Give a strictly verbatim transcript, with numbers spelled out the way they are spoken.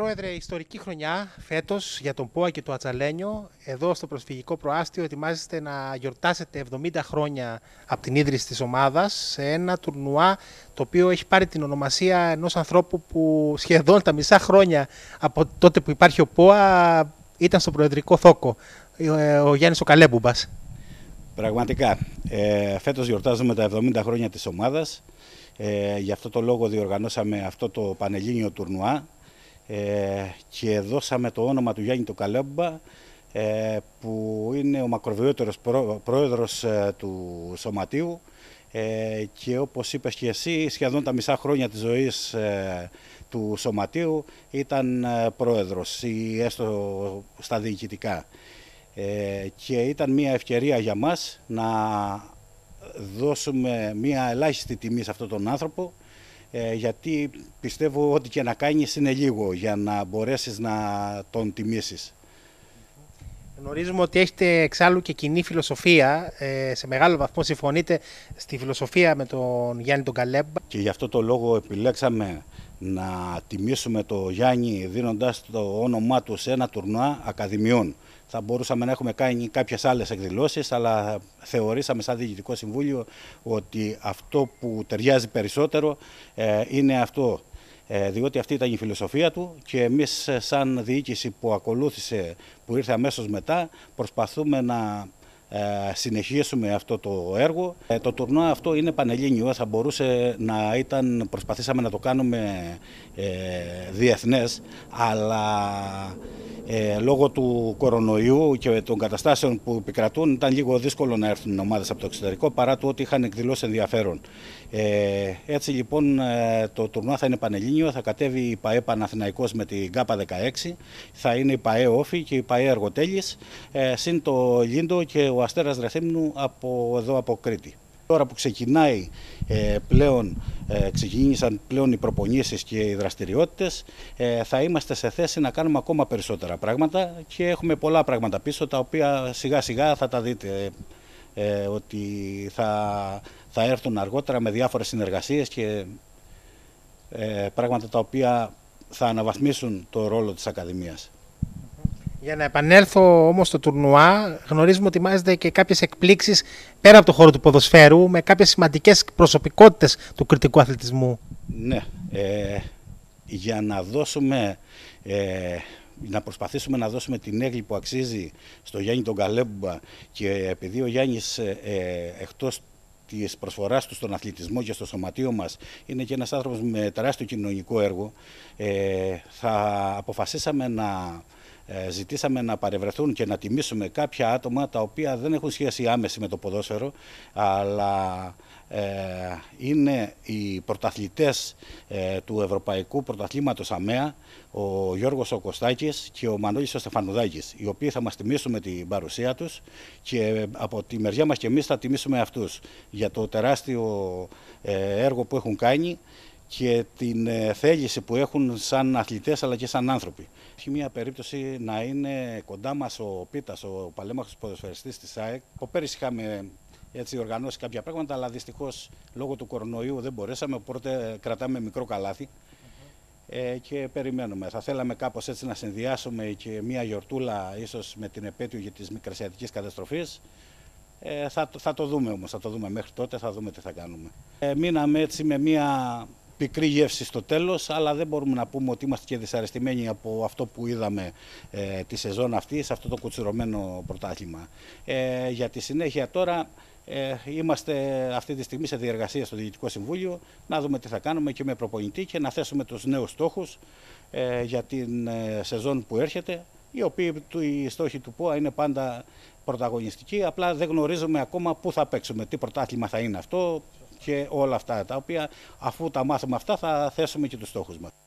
Πρόεδρε, ιστορική χρονιά φέτος για τον ΠΟΑ και το Ατζαλένιο. Εδώ στο προσφυγικό προάστιο ετοιμάζεστε να γιορτάσετε εβδομήντα χρόνια από την ίδρυση της ομάδας σε ένα τουρνουά το οποίο έχει πάρει την ονομασία ενός ανθρώπου που σχεδόν τα μισά χρόνια από τότε που υπάρχει ο ΠΟΑ ήταν στο προεδρικό θόκο, ο Γιάννης ο Καλέμπουμπας. Πραγματικά, ε, φέτος γιορτάζουμε τα εβδομήντα χρόνια της ομάδας. Ε, γι' αυτό το λόγο διοργανώσαμε αυτό το πανελλήνιο τουρνουά ε, και δώσαμε το όνομα του Γιάννη του Καλέμπουμπα, ε, που είναι ο μακροβιότερος πρό, πρόεδρος ε, του Σωματείου ε, και όπως είπες και εσύ, σχεδόν τα μισά χρόνια της ζωής ε, του Σωματείου ήταν ε, πρόεδρος ή έστω στα διοικητικά. Ε, και ήταν μια ευκαιρία για μας να δώσουμε μια ελάχιστη τιμή σε αυτόν τον άνθρωπο, ε, γιατί πιστεύω ότι και να κάνεις είναι λίγο για να μπορέσεις να τον τιμήσεις. Γνωρίζουμε ότι έχετε εξάλλου και κοινή φιλοσοφία, ε, σε μεγάλο βαθμό συμφωνείτε στη φιλοσοφία με τον Γιάννη τον Καλέμπουμπα. Και γι' αυτό το λόγο επιλέξαμε να τιμήσουμε τον Γιάννη δίνοντας το όνομά του σε ένα τουρνουά ακαδημιών. Θα μπορούσαμε να έχουμε κάνει κάποιες άλλες εκδηλώσεις, αλλά θεωρήσαμε σαν Διοικητικό Συμβούλιο ότι αυτό που ταιριάζει περισσότερο ε, είναι αυτό. Ε, διότι αυτή ήταν η φιλοσοφία του και εμείς σαν διοίκηση που ακολούθησε, που ήρθε αμέσως μετά, προσπαθούμε να ε, συνεχίσουμε αυτό το έργο. Ε, το τουρνουά αυτό είναι πανελλήνιο, θα μπορούσε να ήταν, προσπαθήσαμε να το κάνουμε ε, διεθνές, αλλά Ε, λόγω του κορονοϊού και των καταστάσεων που επικρατούν ήταν λίγο δύσκολο να έρθουν ομάδες από το εξωτερικό, παρά το ότι είχαν εκδηλώσει ενδιαφέρον. Ε, έτσι λοιπόν ε, το τουρνουά θα είναι πανελλήνιο, θα κατέβει η ΠΑΕ Παναθηναϊκός με την ΚΑΠΑ δεκαέξι, θα είναι η ΠΑΕ Όφη και η ΠΑΕ Εργοτέλης, ε, συν το Λίντο και ο Αστέρας Ρεθύμνου από εδώ από Κρήτη. Τώρα που ξεκινάει ε, πλέον, ε, ξεκίνησαν πλέον οι προπονήσεις και οι δραστηριότητες, ε, θα είμαστε σε θέση να κάνουμε ακόμα περισσότερα πράγματα και έχουμε πολλά πράγματα πίσω, τα οποία σιγά σιγά θα τα δείτε ε, ότι θα, θα έρθουν αργότερα με διάφορες συνεργασίες και ε, πράγματα τα οποία θα αναβαθμίσουν το ρόλο της Ακαδημίας. Για να επανέλθω όμως στο τουρνουά, γνωρίζουμε ότι μάζετε και κάποιες εκπλήξεις πέρα από το χώρο του ποδοσφαίρου, με κάποιες σημαντικές προσωπικότητες του κρητικού αθλητισμού. Ναι, ε, για να δώσουμε, ε, να προσπαθήσουμε να δώσουμε την έγκλη που αξίζει στο Γιάννη τον Καλέμπουμπα, και επειδή ο Γιάννης ε, εκτός της προσφοράς του στον αθλητισμό και στο σωματείο μας είναι και ένας άνθρωπος με τεράστιο κοινωνικό έργο, ε, θα αποφασίσαμε να ζητήσαμε να παρευρεθούν και να τιμήσουμε κάποια άτομα τα οποία δεν έχουν σχέση άμεση με το ποδόσφαιρο, αλλά ε, είναι οι πρωταθλητές ε, του Ευρωπαϊκού Πρωταθλήματος ΑΜΕΑ, ο Γιώργος ο Κωστάκης και ο Μανώλης ο Στεφανουδάκης, οι οποίοι θα μας τιμήσουν με την παρουσία τους και από τη μεριά μας και εμείς θα τιμήσουμε αυτούς για το τεράστιο ε, έργο που έχουν κάνει και την θέληση που έχουν σαν αθλητές αλλά και σαν άνθρωποι. Έχει μια περίπτωση να είναι κοντά μας ο Πίτας, ο παλέμαχος ποδοσφαιριστής της ΑΕΚ. Από πέρυσι είχαμε έτσι οργανώσει κάποια πράγματα, αλλά δυστυχώς λόγω του κορονοϊού δεν μπορέσαμε, οπότε κρατάμε μικρό καλάθι ε, και περιμένουμε. Θα θέλαμε κάπως έτσι να συνδυάσουμε και μια γιορτούλα ίσως με την επέτειο για της μικρασιατικής καταστροφής. Ε, θα, θα το δούμε όμως, θα το δούμε μέχρι τότε, θα δούμε τι θα κάνουμε. Ε, μείναμε έτσι με μια πικρή γεύση στο τέλος, αλλά δεν μπορούμε να πούμε ότι είμαστε και δυσαρεστημένοι από αυτό που είδαμε ε, τη σεζόν αυτή, σε αυτό το κουτσουρωμένο πρωτάθλημα. Ε, για τη συνέχεια τώρα ε, είμαστε αυτή τη στιγμή σε διεργασία στο Διοικητικό Συμβούλιο, να δούμε τι θα κάνουμε και με προπονητή και να θέσουμε τους νέους στόχους ε, για την ε, σεζόν που έρχεται, οι οποίοι οι στόχοι του ΠΟΑ είναι πάντα πρωταγωνιστικοί, απλά δεν γνωρίζουμε ακόμα πού θα παίξουμε, τι πρωτάθλημα θα είναι αυτό και όλα αυτά, τα οποία αφού τα μάθουμε αυτά θα θέσουμε και τους στόχους μας.